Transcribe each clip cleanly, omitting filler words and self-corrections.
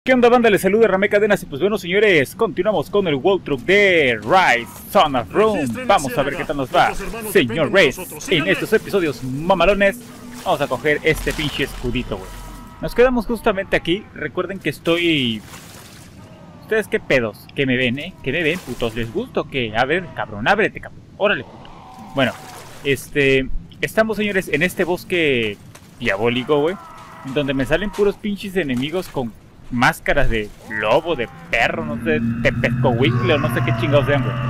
¿Qué onda, banda? Les saluda Ramé Cadenas y pues bueno, señores, continuamos con el walkthrough de Rise Son of Rome. Vamos a ver qué tal nos va, señor Race. En estos episodios mamalones vamos a coger este pinche escudito, güey. Nos quedamos justamente aquí. Recuerden que estoy... ¿Ustedes qué pedos? ¿Que me ven, ¿Que me ven, putos? ¿Les gusta o qué? A ver, cabrón, ábrete, cabrón. Órale, puto. Bueno, estamos, señores, en este bosque diabólico, güey, donde me salen puros pinches enemigos con máscaras de lobo, de perro, no sé, de pescohuicle o no sé qué chingados sean, güey.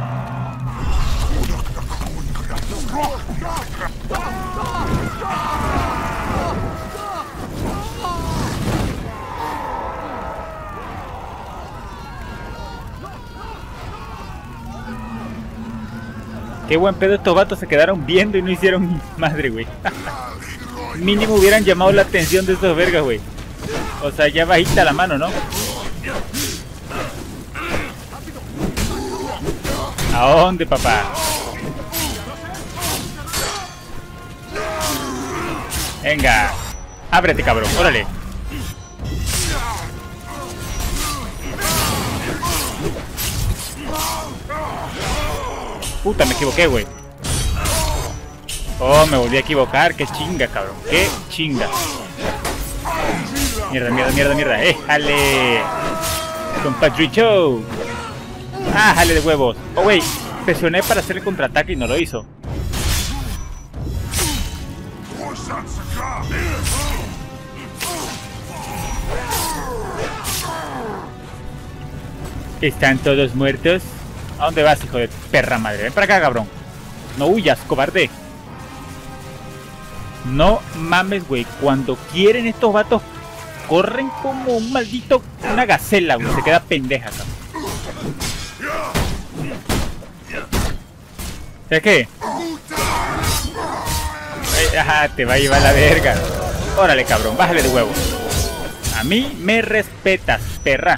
Qué buen pedo, estos vatos se quedaron viendo y no hicieron ni madre, güey. Mínimo hubieran llamado la atención de estos vergas, güey. O sea, ya bajita la mano, ¿no? ¿A dónde, papá? Venga. Ábrete, cabrón. Órale. Puta, me equivoqué, güey. Oh, me volví a equivocar. Qué chinga, cabrón. Qué chinga. Mierda, mierda, mierda, mierda. ¡Jale! Compatricho. ¡Ah, jale de huevos! Oh, güey. Presioné para hacer el contraataque y no lo hizo. ¿Están todos muertos? ¿A dónde vas, hijo de perra madre? Ven para acá, cabrón. No huyas, cobarde. No mames, güey. Cuando quieren estos vatos corren como un maldito... una gacela, güey. Se queda pendeja, cabrón. ¿Sabes qué? Ajá, te va a llevar la verga. Órale, cabrón. Bájale de huevo. A mí me respetas, perra.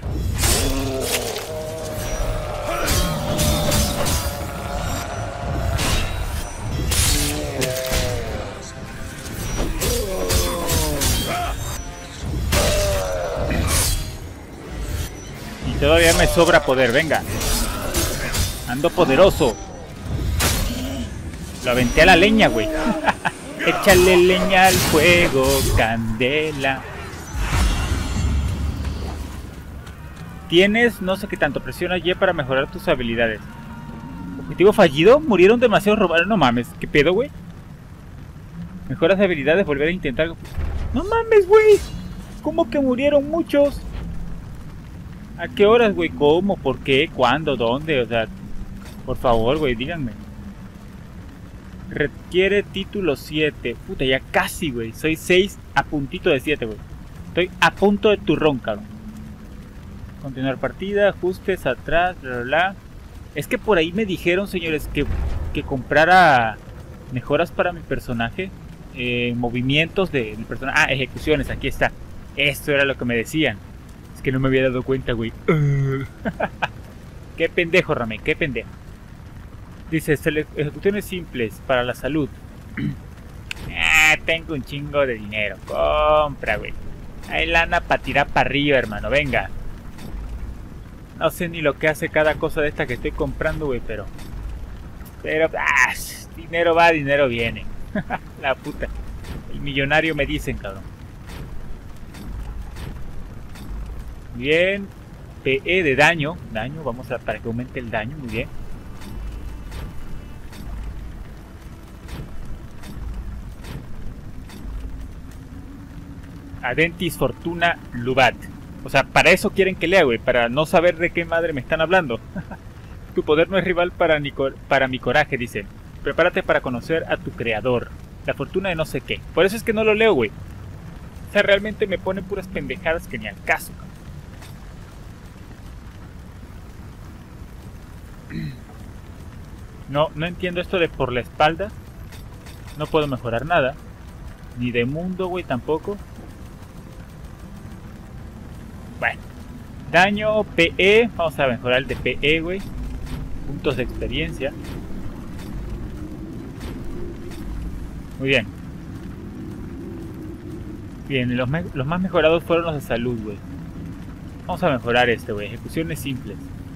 Todavía me sobra poder, venga. Ando poderoso. Lo aventé a la leña, güey. Échale leña al fuego, candela. Tienes no sé qué tanto. Presiona Y para mejorar tus habilidades. ¿Objetivo fallido? Murieron demasiados robados. No mames, ¿qué pedo, güey? Mejoras de habilidades, volver a intentar. No mames, güey. ¿Cómo que murieron muchos? ¿A qué horas, güey? ¿Cómo? ¿Por qué? ¿Cuándo? ¿Dónde? O sea, por favor, güey, díganme. Requiere título 7. Puta, ya casi, güey. Soy 6 a puntito de 7, güey. Estoy a punto de turrón, cabrón. Continuar partida, ajustes, atrás, bla, bla, bla. Es que por ahí me dijeron, señores, que comprara mejoras para mi personaje. Movimientos de mi personaje. Ah, ejecuciones, aquí está. Esto era lo que me decían. Que no me había dado cuenta, güey. Qué pendejo, Ramé, qué pendejo. Dice, ejecuciones simples para la salud. Tengo un chingo de dinero. Compra, güey. Hay lana para tirar para arriba, hermano, venga. No sé ni lo que hace cada cosa de esta que estoy comprando, güey, pero dinero va, dinero viene. La puta. El millonario me dicen, cabrón. Bien, PE de daño, vamos a para que aumente el daño, muy bien. Adentis Fortuna Lubat. O sea, para eso quieren que lea, güey, para no saber de qué madre me están hablando. Tu poder no es rival para mi coraje, dice. Prepárate para conocer a tu creador. La fortuna de no sé qué. Por eso es que no lo leo, güey. O sea, realmente me ponen puras pendejadas que ni al caso, cabrón. No entiendo esto de por la espalda. No puedo mejorar nada. Ni de mundo, güey, tampoco. Bueno. Daño, PE. Vamos a mejorar el de PE, güey. Puntos de experiencia. Muy bien. Bien, los más mejorados fueron los de salud, güey. Vamos a mejorar este, güey. Ejecuciones simples.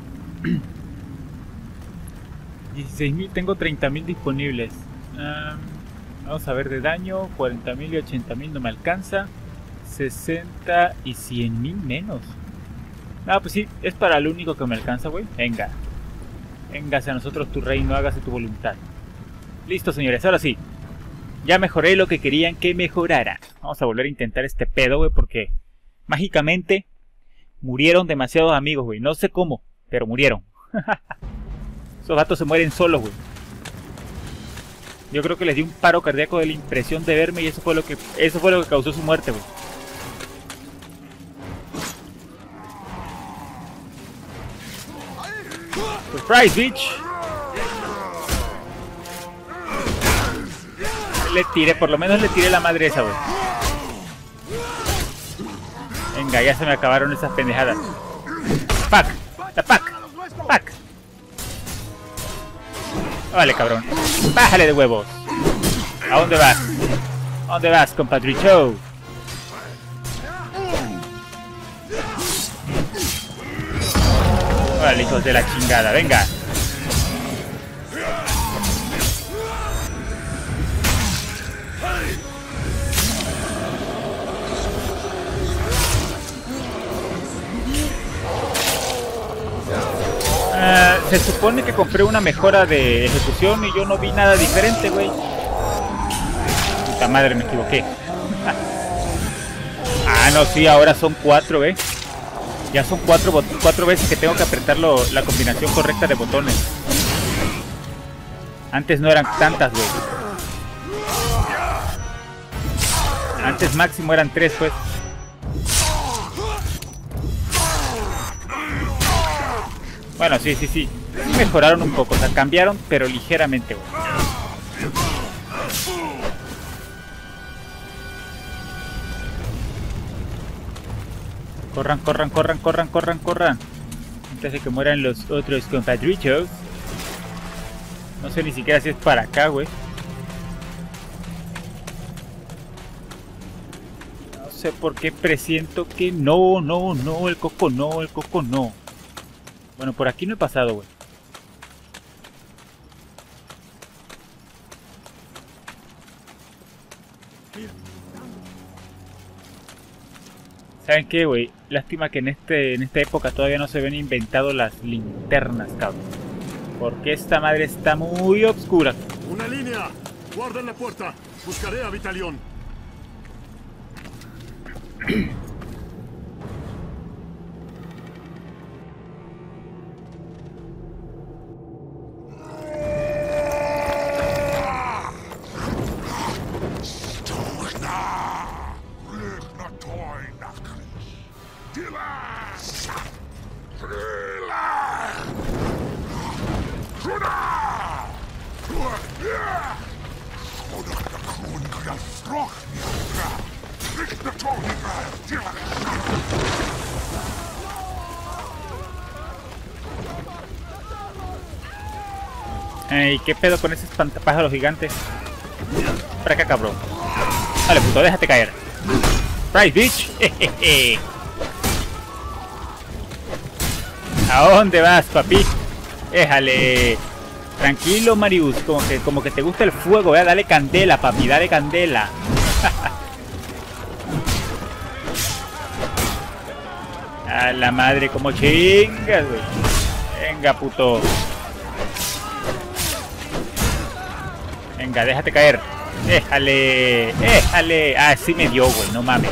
16.000, tengo 30.000 disponibles. Vamos a ver de daño. 40.000 y 80.000 no me alcanza. 60 y 100.000 menos. Ah, pues sí, es para lo único que me alcanza, güey. Venga. Véngase a nosotros tu reino, hágase tu voluntad. Listo, señores, ahora sí. Ya mejoré lo que querían que mejorara. Vamos a volver a intentar este pedo, güey, porque mágicamente murieron demasiados amigos, güey. No sé cómo, pero murieron. Esos gatos se mueren solos, güey. Yo creo que les di un paro cardíaco de la impresión de verme y eso fue lo que causó su muerte, güey. Surprise, bitch. Le tiré, por lo menos le tiré la madre esa, güey. Venga, ya se me acabaron esas pendejadas. Fuck, the fuck, fuck. Vale, cabrón. Bájale de huevos. ¿A dónde vas? ¿A dónde vas, compadricho? Vale, hijos de la chingada, venga. Se supone que compré una mejora de ejecución y yo no vi nada diferente, güey. Puta madre, me equivoqué. Ah, no, sí, ahora son 4, ¿eh? Ya son 4 veces que tengo que apretar la combinación correcta de botones. Antes no eran tantas, güey. Antes máximo eran 3, pues. Bueno, sí. Mejoraron un poco, o sea, cambiaron, pero ligeramente, güey. Corran. Antes de que mueran los otros compadritos. No sé ni siquiera si es para acá, güey. No sé por qué presiento que no, el coco no. Bueno, por aquí no he pasado, güey. ¿Saben qué, güey? Lástima que en esta época todavía no se habían inventado las linternas, cabrón. Porque esta madre está muy oscura. ¡Una línea! ¡Guarden la puerta! Buscaré a Vitalión. Ey, ¿qué pedo con ese espantapájaros gigantes? Para acá, cabrón. Dale, puto, déjate caer. Price, bitch. ¿A dónde vas, papi? Déjale. Tranquilo, Marius. Como que te gusta el fuego, ¿eh? Dale candela, papi, dale candela. A la madre, como chingas, güey. Venga, puto. Venga, déjate caer. Déjale. Ah, sí me dio, güey, no mames.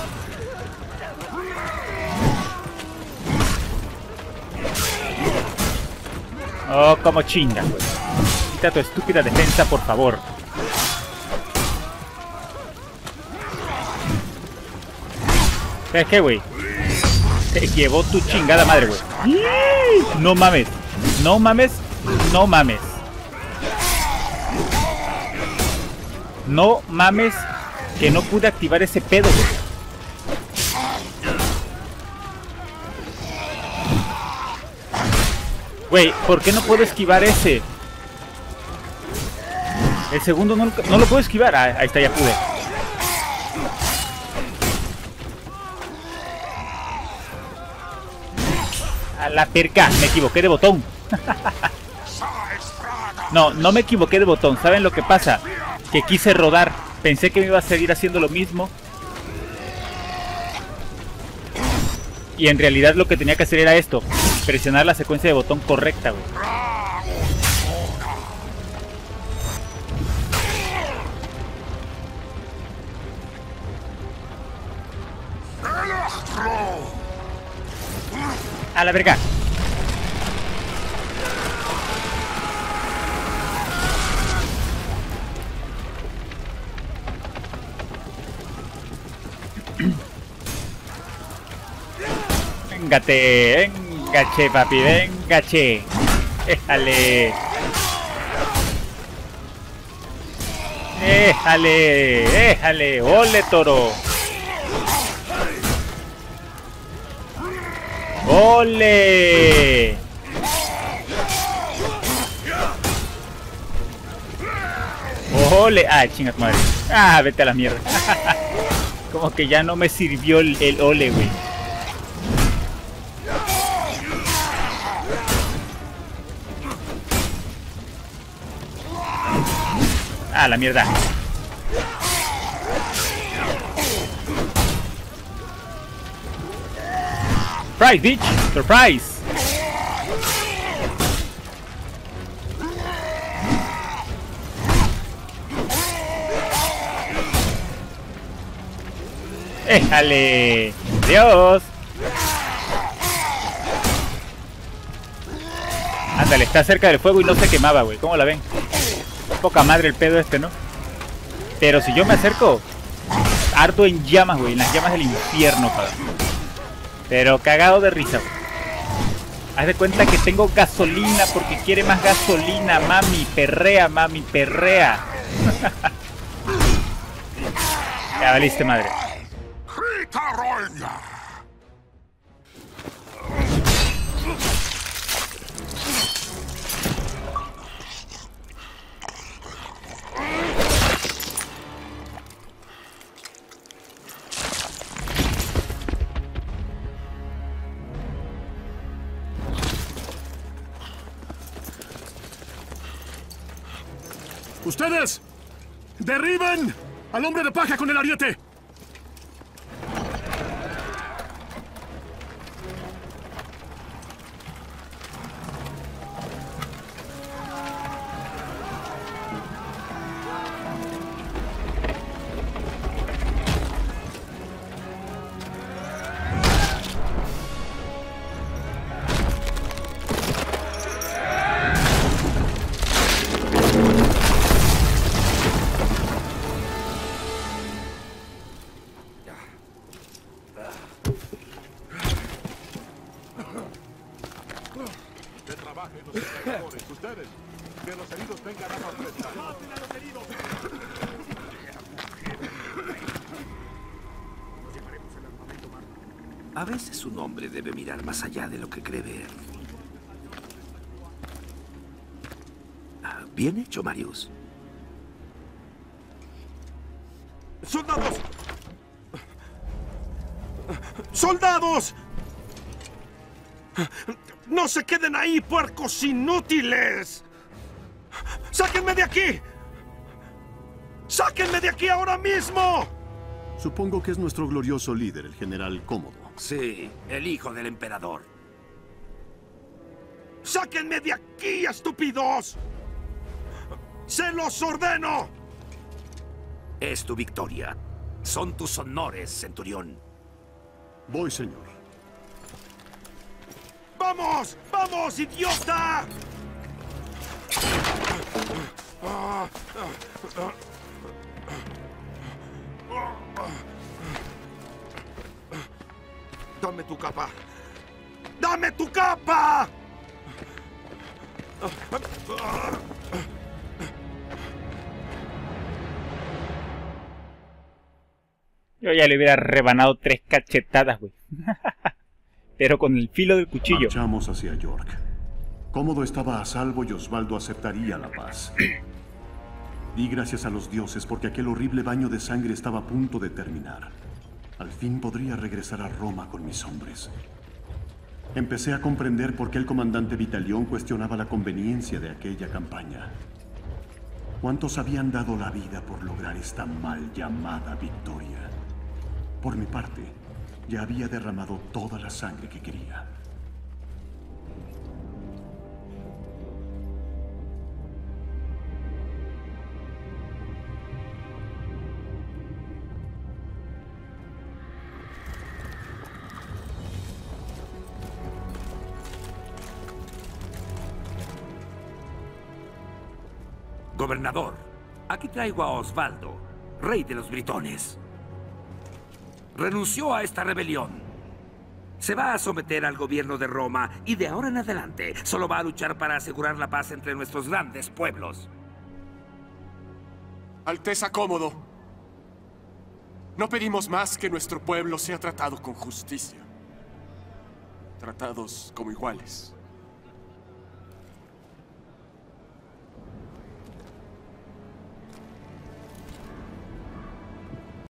Oh, como chinga, güey. Quita tu estúpida defensa, por favor. ¿Sabes qué, güey? Te llevó tu chingada madre, güey. No mames. No mames. No mames. No mames que no pude activar ese pedo, güey. Güey, ¿por qué no puedo esquivar ese? El segundo no lo puedo esquivar. Ah, ahí está, ya pude. A la perca, me equivoqué de botón. No, no me equivoqué de botón. ¿Saben lo que pasa? Que quise rodar. Pensé que me iba a seguir haciendo lo mismo. Y en realidad lo que tenía que hacer era esto. Presionar la secuencia de botón correcta, güey. A la verga. Véngate, vengache, papi, vengache. Déjale. Déjale, déjale. Ole, toro. ¡Ole! ¡Ole! ¡Ah, chingas madre! ¡Ah, vete a la mierda! Como que ya no me sirvió el ole, güey. ¡Ah, la mierda! Surprise, bitch! Surprise! ¡Éjale! ¡Dios! Ándale, está cerca del fuego y no se quemaba, güey. ¿Cómo la ven? Poca madre el pedo este, ¿no? Pero si yo me acerco, ardo en llamas, güey. En las llamas del infierno, padre. Pero cagado de risa, güey. Haz de cuenta que tengo gasolina porque quiere más gasolina. Mami, perrea, mami, perrea. Ya valiste, madre. ¡Ustedes! ¡Derriben al hombre de paja con el ariete! Ustedes, que los heridos vengan a sorpresa. ¡Maten a los heridos! A veces un hombre debe mirar más allá de lo que cree ver. Bien hecho, Marius. ¡Soldados! ¡Soldados! ¡No se queden ahí, puercos inútiles! ¡Sáquenme de aquí! ¡Sáquenme de aquí ahora mismo! Supongo que es nuestro glorioso líder, el general Cómodo. Sí, el hijo del emperador. ¡Sáquenme de aquí, estúpidos! ¡Se los ordeno! Es tu victoria. Son tus honores, centurión. Voy, señor. ¡Vamos! ¡Vamos, idiota! ¡Dame tu capa! ¡Dame tu capa! Yo ya le hubiera rebanado 3 cachetadas, güey. Pero con el filo del cuchillo. Marchamos hacia York. Cómodo estaba a salvo y Osvaldo aceptaría la paz. Di gracias a los dioses porque aquel horrible baño de sangre estaba a punto de terminar. Al fin podría regresar a Roma con mis hombres. Empecé a comprender por qué el comandante Vitalión cuestionaba la conveniencia de aquella campaña. ¿Cuántos habían dado la vida por lograr esta mal llamada victoria? Por mi parte, ya había derramado toda la sangre que quería. Gobernador, aquí traigo a Osvaldo, rey de los britones. Renunció a esta rebelión. Se va a someter al gobierno de Roma y de ahora en adelante solo va a luchar para asegurar la paz entre nuestros grandes pueblos. Alteza Cómodo, no pedimos más que nuestro pueblo sea tratado con justicia. Tratados como iguales.